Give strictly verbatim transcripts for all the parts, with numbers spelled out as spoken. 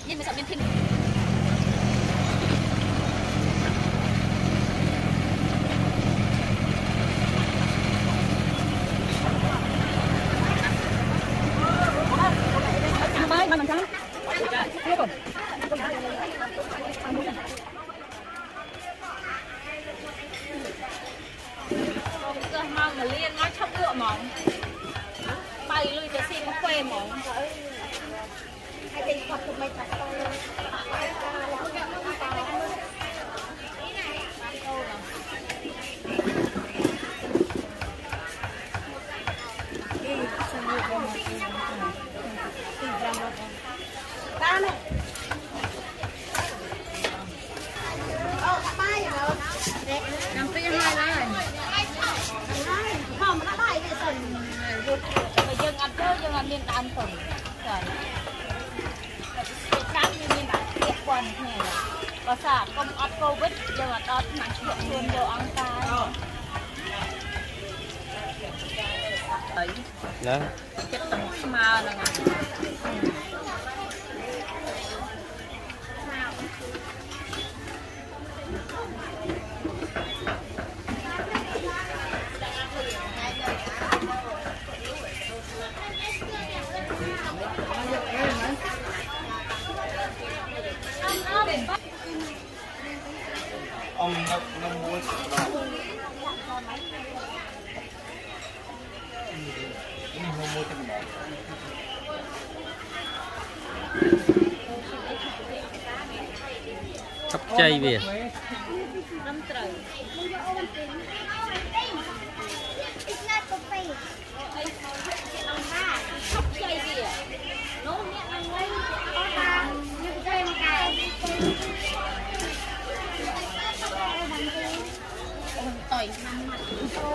nhưng mà sợ bên thiên mà liên nó chọc ngựa mỏng bay lui cái xin nó quê mỏng hay thì hoặc tụi mày chặt con ba này năm tới hai đấy không nó bay cái sừng mà dân ăn chơi dân ăn miên ăn phần rồi khác như miên ăn tiệm quần này có xả công ăn covid giờ mà đọt nặng chuyện luôn đồ ăn ta đấy cái tầng mà là ông nó nó mua hấp chay Việt tỏi nằm mặt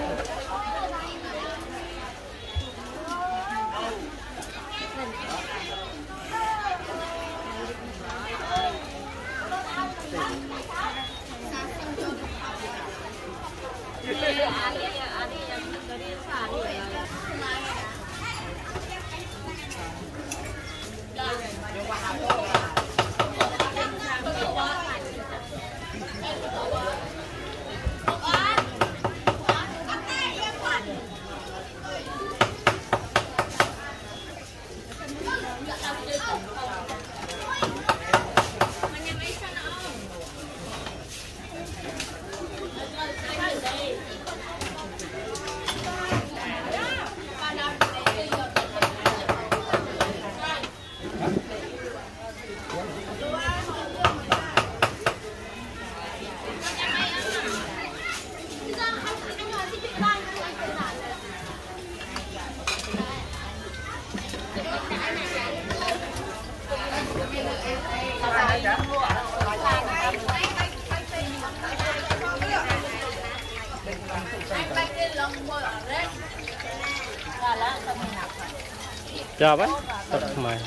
cho bác tập mày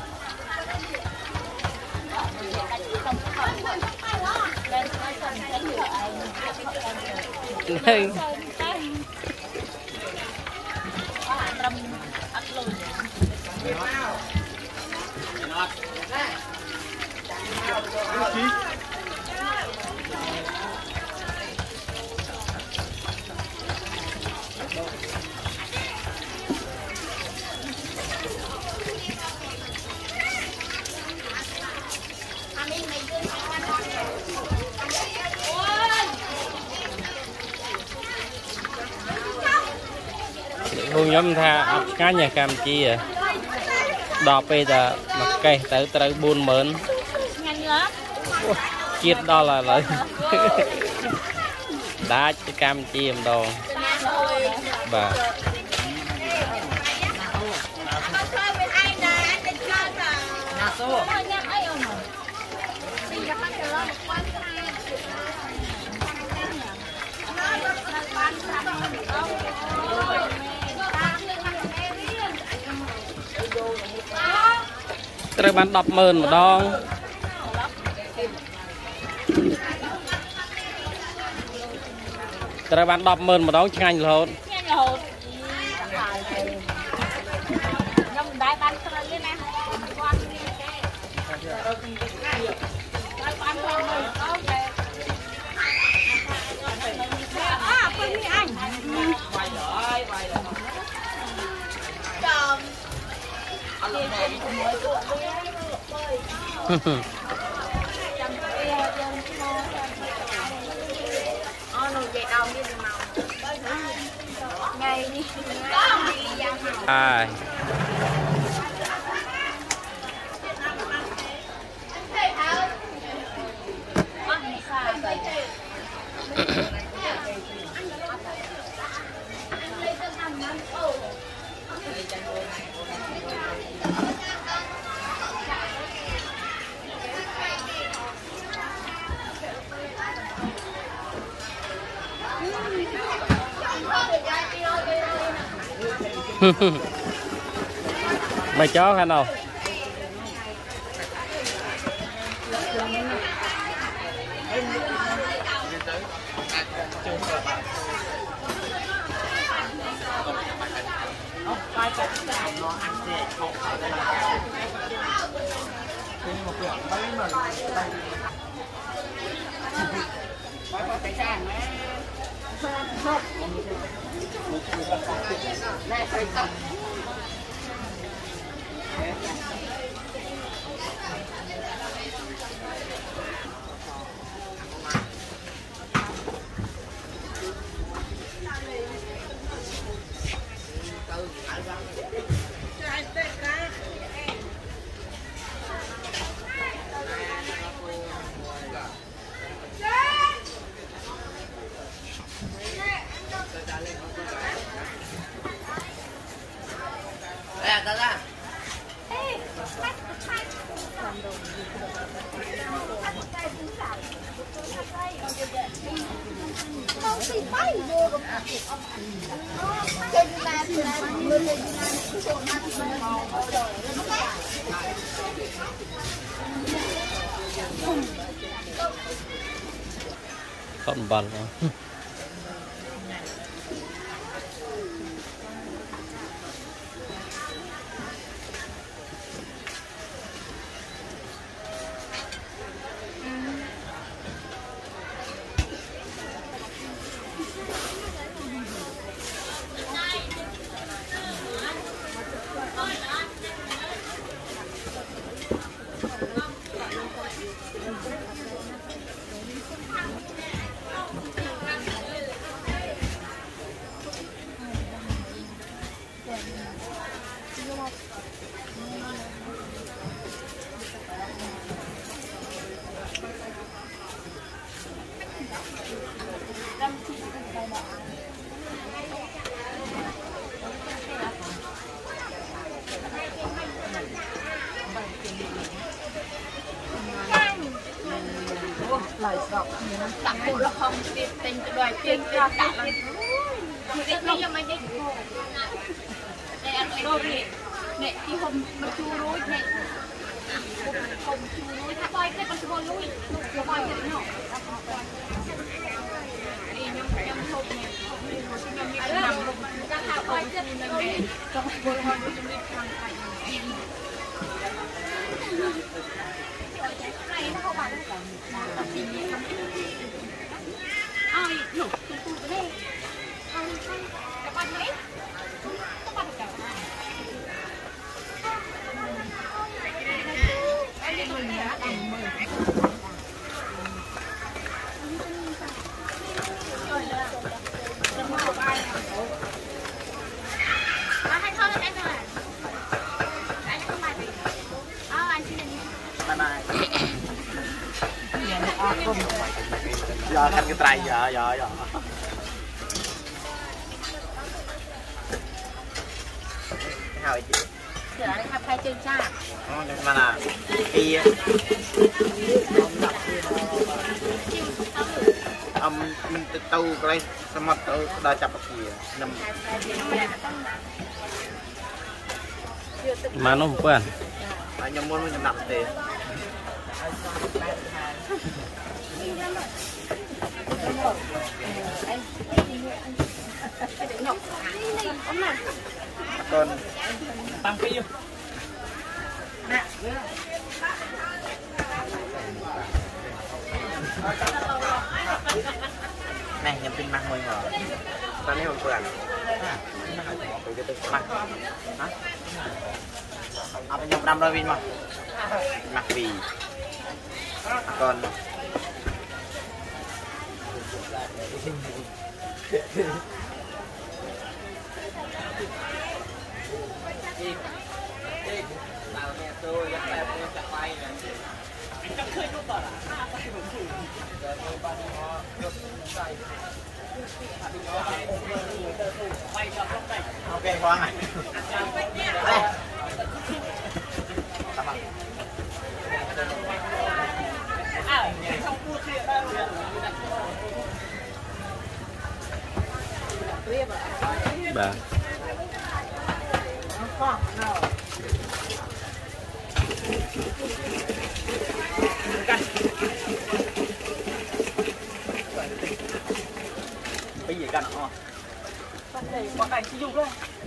đây hương nhóm tha ấp cá nhà cam chi à đọp bây giờ mặc cây tới tới buôn mớn chiết đó là lợi đá cái cam chi em đồ bà trời bán đập mờn một đong trời bán đập mờn một đong nhanh rồi nhom đai ban trời lên nè à mày chó hay nào con bẩn lại sọc đặt bộ là không tiền tình đòi tiền ra cả lần người ít đi cho mày đi đây ăn đôi nè nè thì hôm mà chu rối nè không chu rối ta coi cái con chu rối lui rồi coi cái nó đi nhom nhom hộp nè nhom như nằm các thảo coi chết nè trong bộ hôm chúng đi thằng phải này nó không bằng ai nhổ từ từ tới đây ai các bạn thấy các bạn cả anh đi mười nhá anh mười rồi là đừng mau bay à hay thôi anh rồi anh không bay à anh xin bye bye giờ thành cái trai giờ giờ giờ hỏi chị giờ anh học hai chương cha mà là khi ông tàu cái smart tàu đã chập kìa nằm mà nó không quen anh nhom muốn nhom nặng thế con tăng phí vô này nhầm tin mang môi ngờ tao nếu mà quen mặc hả เอาไปยำรำร้อยวินมาหมักปีก่อนโอเคพอไหมเฮ้ย bà cái gì cần hả? Con này bọn này sử dụng luôn.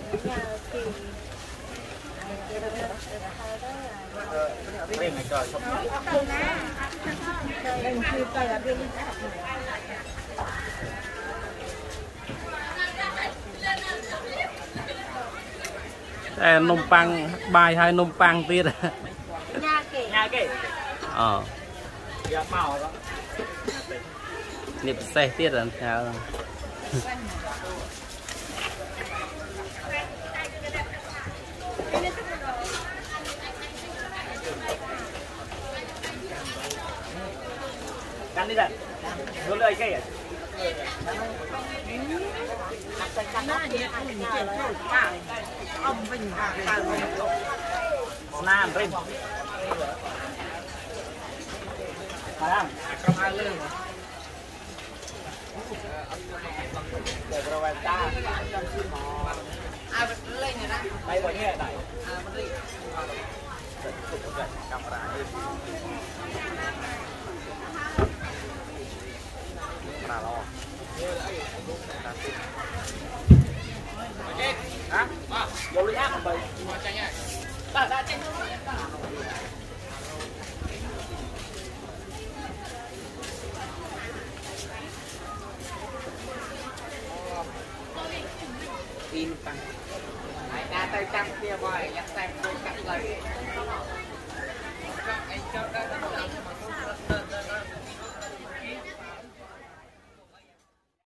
Bên này trời không. Đâyคือไก่ละเป็น Ê, nôm băng bài hay nôm băng tiết nhà kể Nhà kì. ờ Dạ màu đó. niệm xe tiết là sao Cắn đi dần. Đưa lời cây à? ông mình Nam rim. Madam, không ai lên. Để vào bài ta. ai lên rồi đó Đây gọi như này này. à mình đi Camera đi. Camera lo. Hả? Vô đi áp một bì. Đã đã tranh. Tin tăng. Hãy ra tay trăm kia bòi, nhặt xem tôi cắt lời. Anh cho ra